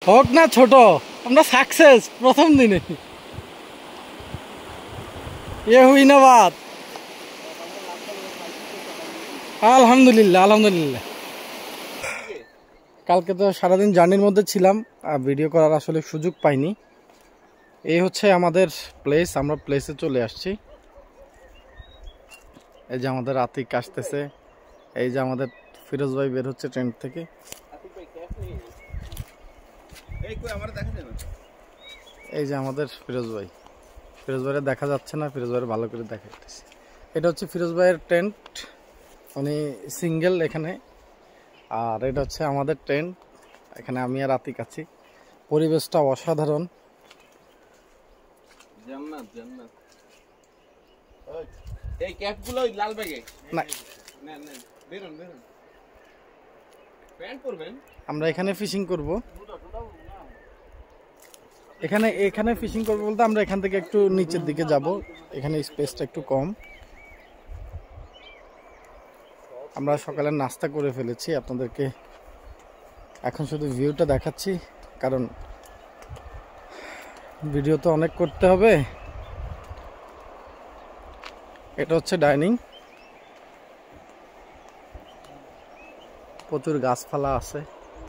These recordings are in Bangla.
হোক না ছোট, আমরা সাকসেস প্রথম দিনে। এ হুই না বাত। আলহামদুলিল্লাহ আলহামদুলিল্লাহ। কালকে তো সারাদিন জার্নির মধ্যে ছিলাম, ভিডিও করার আসলে সুযোগ পাইনি। এই হচ্ছে আমাদের প্লেস, আমরা প্লেসে চলে আসছি। এই যে আমাদের আতিক আসতেছে, এই যে আমাদের ফিরোজ ভাই বের হচ্ছে ট্রেন থেকে। এই যে আমাদের ফিরোজ ভাই, ফিরোজ ভাইয়ের দেখা যাচ্ছে না, ফিরোজ ভাইয়ের ভালো করে দেখা যাচ্ছে। এটা হচ্ছে ফিরোজ ভাইয়ের টেন্ট, উনি সিঙ্গেল এখানে। আর এটা হচ্ছে আমাদের টেন্ট, এখানে আমি আর আতিক আছি। পরিবেশটা অসাধারণ। জান্নাত জান্নাত। এই ক্যাপগুলো ওই লাল ব্যাগে না, নেন নেন, বেরোন বেরোন, প্যান্ট পরবেন। আমরা এখানে ফিশিং করব। এখানে ফিশিং করবো বলতে আমরা এখান থেকে একটু নিচের দিকে যাব, এখানে স্পেসটা একটু কম। আমরা সকালে নাস্তা করে ফেলেছি, আপনাদেরকে এখন শুধু ভিউটা দেখাচ্ছি, কারণ ভিডিও তো অনেক করতে হবে। এটা হচ্ছে ডাইনিং, প্রচুর গাছপালা আছে।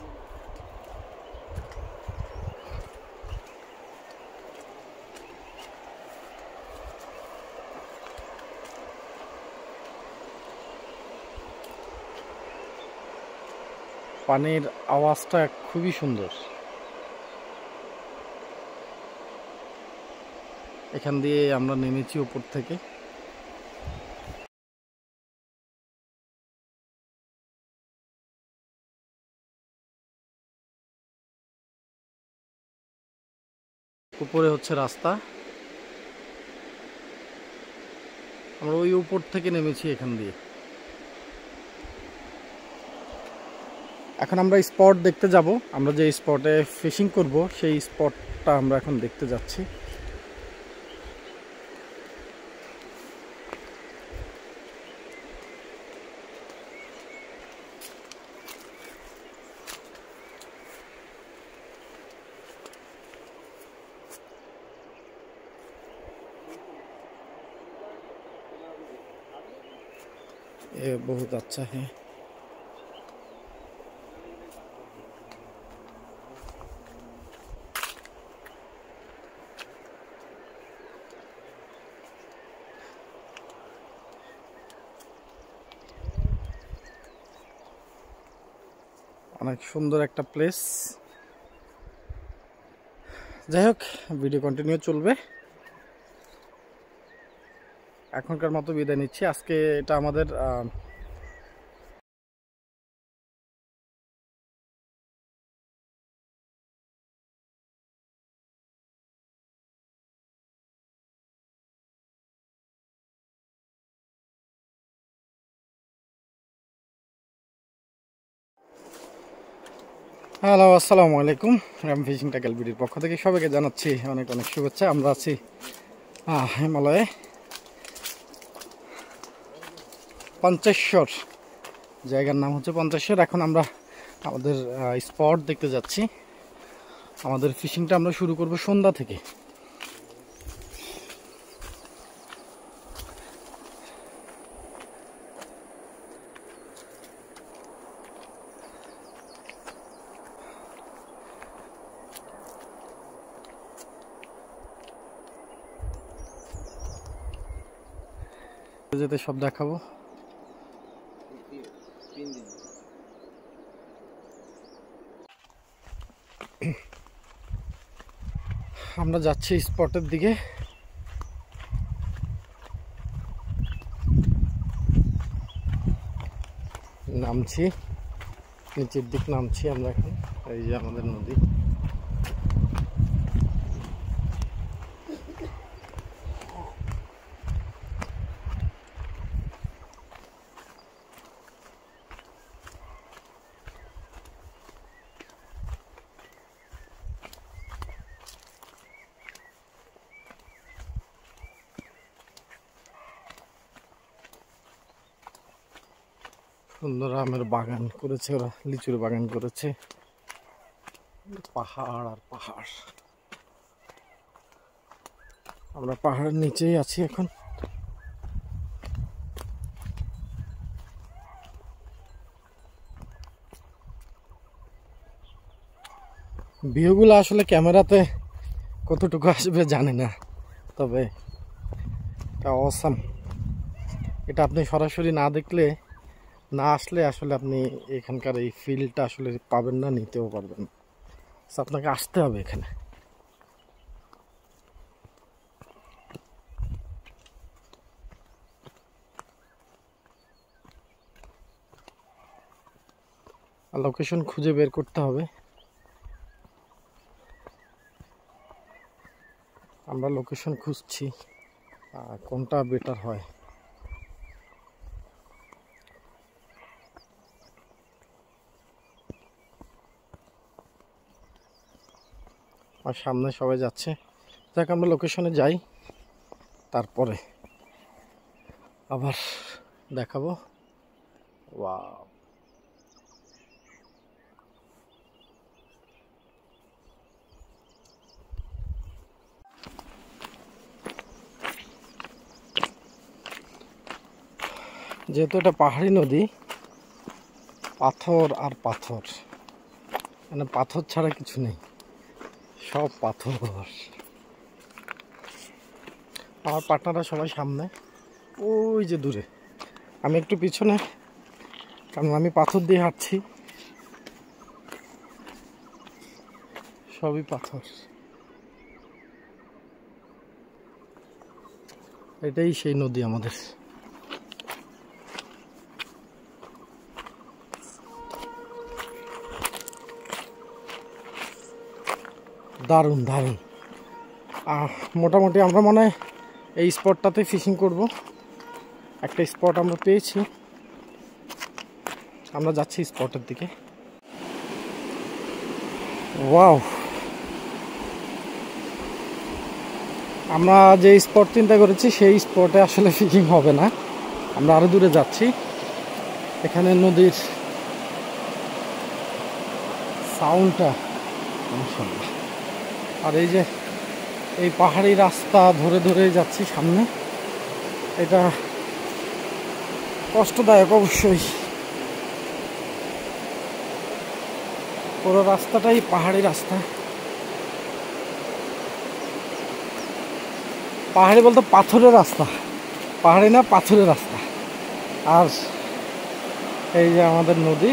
পানির আওয়াজটা খুবই সুন্দর। এখান দিয়ে আমরা নেমেছি উপর থেকে। উপরে হচ্ছে রাস্তা, আমরা ওই উপর থেকে নেমেছি এখান দিয়ে। এখন আমরা স্পট দেখতে যাব, আমরা যে স্পটে ফিশিং করব সেই স্পটটা আমরা এখন দেখতে যাচ্ছি। ये बहुत अच्छा है। অনেক সুন্দর একটা প্লেস। যাই হোক, ভিডিও কন্টিনিউ চলবে। এখনকার মতো বিদায় নিচ্ছি। আজকে এটা আমাদের হ্যালো, আসসালামু আলাইকুম। রাম ফিশিং ট্যাকেল ভিডিওর পক্ষ থেকে সবাইকে জানাচ্ছি অনেক অনেক শুভেচ্ছা। আমরা আছি হিমালয়ে, পঞ্চেশ্বর, জায়গার নাম হচ্ছে পঞ্চেশ্বর। এখন আমরা আমাদের স্পট দেখতে যাচ্ছি। আমাদের ফিশিংটা আমরা শুরু করব সন্ধ্যা থেকে। যেতে সব দেখাবো। আমরা যাচ্ছি স্পটের দিকে। নামছি, নিচের দিক নামছি আমরা এখন। এই যে আমাদের নদী। সুন্দর আমের বাগান করেছে ওরা, লিচুর বাগান করেছে। পাহাড় আর পাহাড়। আমরা পাহাড়ের নিচেই আছি এখন। ভিউগুলো আসলে ক্যামেরাতে কতটুকু আসবে জানি না, তবে এটা অসাম। এটা আপনি সরাসরি না দেখলে, না আসলে আসলে আপনি এখানকার এই ফিলটা আসলে পাবেন না, নিতেও পারবেন না। আপনাকে আসতে হবে এখানে। লোকেশন খুঁজে বের করতে হবে। আমরা লোকেশন খুঁজছি কোনটা বেটার হয়। আর সামনে সবাই যাচ্ছে, যাক আমরা লোকেশনে যাই, তারপরে আবার দেখাবো। ওয়াও, যেহেতু এটা পাহাড়ি নদী, পাথর আর পাথর, মানে পাথর ছাড়া কিছু নেই, সব পাথর। আমার পার্টনাররা সবাই সামনে, ওই যে দূরে, আমি একটু পিছনে, কারণ আমি পাথর দিয়ে হাঁটছি, সবই পাথর। এটাই সেই নদী আমাদের। দারুণ দারুণ। মোটামুটি আমরা মনে হয় এই স্পটটাতে ফিশিং করব। একটা স্পট আমরা পেয়েছি, আমরা যাচ্ছি স্পটের দিকে। ওয়াও, আমরা যে স্পট চিন্তা করেছি সেই স্পটে আসলে ফিশিং হবে না, আমরা আরো দূরে যাচ্ছি। এখানে নদীর সাউন্ডটা মাশাআল্লাহ। আর এই যে এই পাহাড়ি রাস্তা ধরে ধরে যাচ্ছি সামনে, এটা কষ্টদায়ক অবশ্যই। পুরো রাস্তাটাই পাহাড়ি রাস্তা। পাহাড়ি বলতে পাথরের রাস্তা, পাহাড়ি না পাথরের রাস্তা। আর এই যে আমাদের নদী,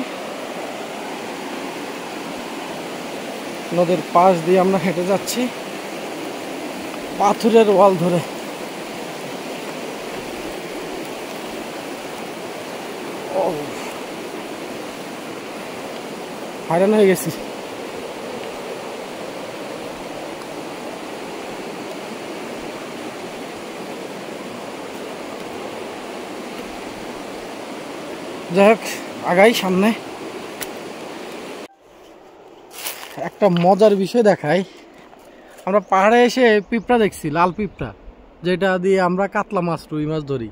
নদীর পাশ দিয়ে আমরা হেঁটে যাচ্ছি পাথরের ওয়াল ধরে। হয়রান হয়ে গেছি। যাই হোক, আগাই সামনে। একটা মজার বিষয় দেখাই, আমরা পাহাড়ে এসে পিঁপড়া দেখছি, লাল পিঁপড়া, যেটা দিয়ে আমরা কাতলা মাছ, রুই মাছ ধরি।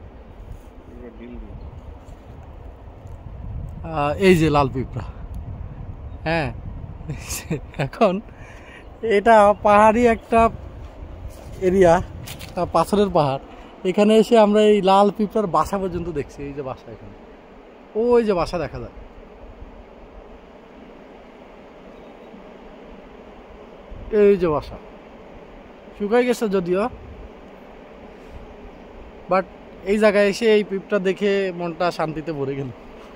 এই যে লাল পিঁপড়া, হ্যাঁ। এখন এটা পাহাড়ি একটা এরিয়া, পাথরের পাহাড়, এখানে এসে আমরা এই লাল পিঁপড়ার বাসা পর্যন্ত দেখছি। এই যে বাসা, এখানে ওই যে বাসা দেখা যায়, এই যে বাসা শুকাই গেছে যদিও, বাট এই জায়গায় এসে এই পিঁপড়া দেখে মনটা শান্তিতে ভরে গেল।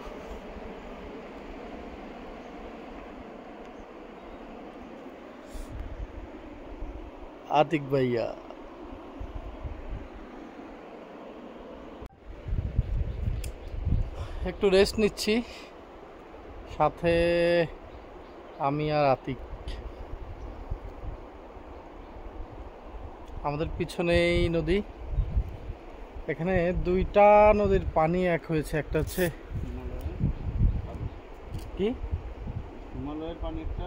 আতিক ভাইয়া, একটু রেস্ট নিচ্ছি, সাথে আমি আর আতিক। আমাদের পিছনেই নদী, এখানে দুইটা নদীর পানি এক হয়েছে। একটা হচ্ছে কি হিমালয়ের পানিটা,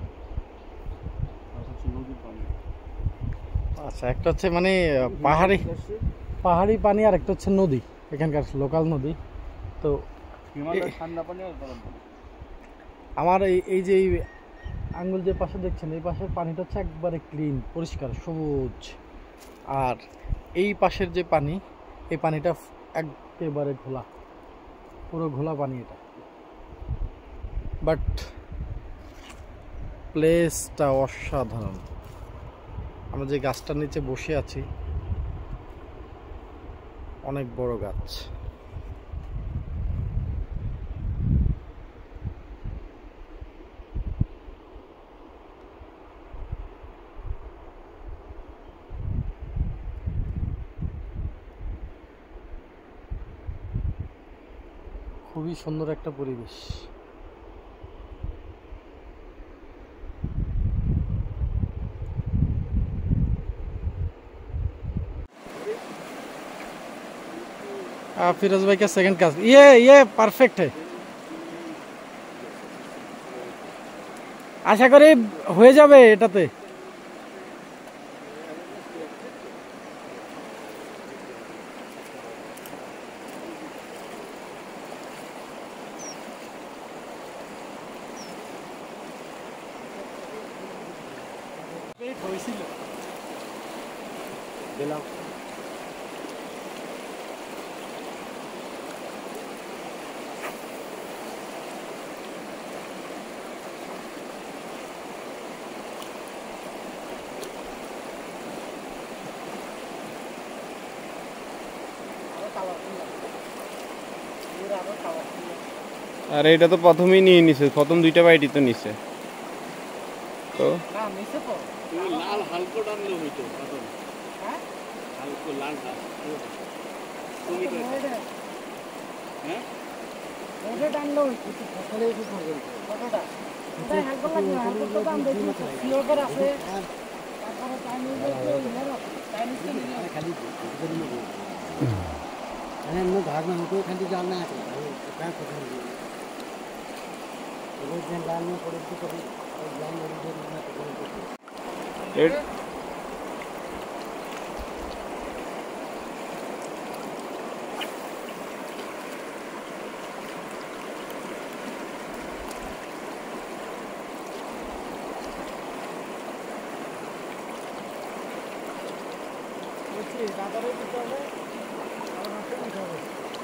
নদীর পানি। আচ্ছা, একটা হচ্ছে মানে পাহাড়ি পাহাড়ি পানি, আর একটা হচ্ছে নদী, এখানকার লোকাল নদী। তো হিমালয়ের ঠান্ডা পানি আর গরম পানি। আমার এই যে আঙ্গুল যে পাশে দেখছেন এই পাশের পানিটা হচ্ছে একবারে ক্লিন, পরিষ্কার, সবুজ। আর এই পাশের যে পানি, এই পানিটা একেবারে ঘোলা, পুরো ঘোলা পানি এটা। বাট প্লেসটা অসাধারণ। আমরা যে গাছটার নিচে বসে আছি, অনেক বড় গাছ। খুবই সুন্দর একটা পরিবেশ। फिरोज भाई का सेकंड कास्ट ये परफेक्ट है। আশা করি হয়ে যাবে এটাতে। আরে এটা তো প্রথমেই নিয়ে নিছে, প্রথম দুইটা বাইটই তো নিছে। তো না নিচে তো লাল হালকো টানলে হইতো প্রথম। হ্যাঁ হালকো লাল গাছ তুমি হ্যাঁ ওটা টানলো কিছু ফসলে কিছু করবে কতটা তাই হালকা লাগে, হালকা তো দাম বেশি সিওর আছে। তারপরে চাইনিজ চাইনিজ খালি અને એમનો ભાગ માં કોઈ ખાલી જાલ ના આપે ત્યાં પસંદ રોજ જેમ લાલ નું પડે તો કદી જાન મળી જાય ના પકડે এর বুঝছি দাদারে দিতে হবে আর মাকে দিতে হবে।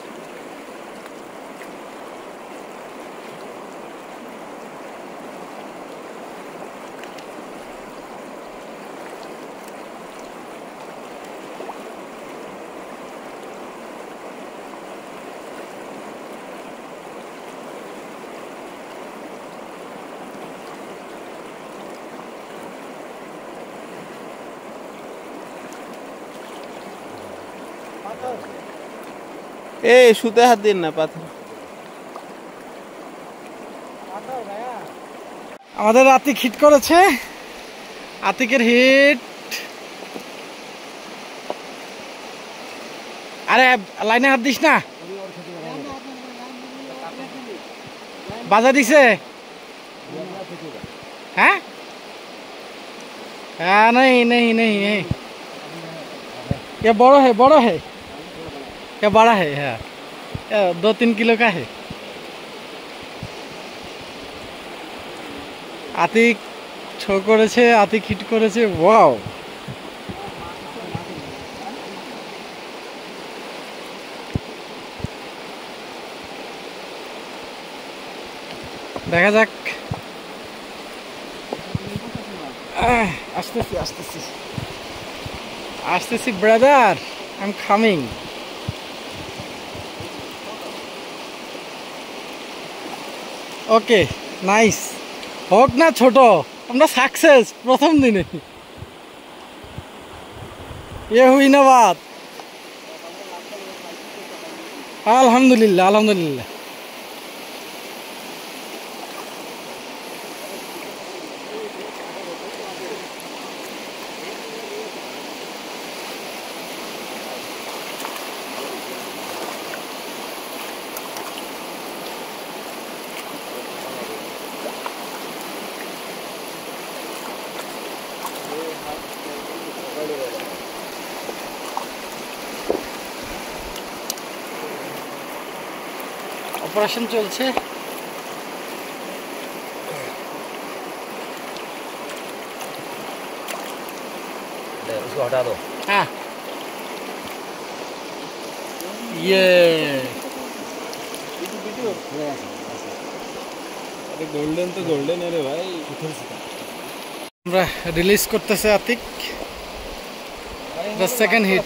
এ সুতে হাত দিন না পাথর। আমাদের আতিক হিট করেছে, আতিকের হিট। আরে লাইনে হাত দিস না, বাজা দিছে। হ্যাঁ হ্যাঁ नहीं नहीं नहीं नहीं ये बड़ा है ये बड़ा है। हाँ 2-3 किलो का है। আতিক ছো করেছে, আতিক হিট করেছে। ওয়াও, দেখা যাক। আসতেছি আসতেছি আসতেছি brother, I am coming. Okay nice, হোক না ছোট, আমরা সাকসেস প্রথম দিনে। ये हुई ना बात। আলহামদুলিল্লাহ আলহামদুলিল্লাহ। অপারেশন চলছে। उसको हटा दो। हाँ ये अरे गोल्डन तो गोल्डन है रे भाई। আমরা রিলিজ করতেছে Atik the second hit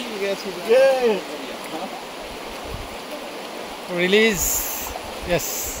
release yes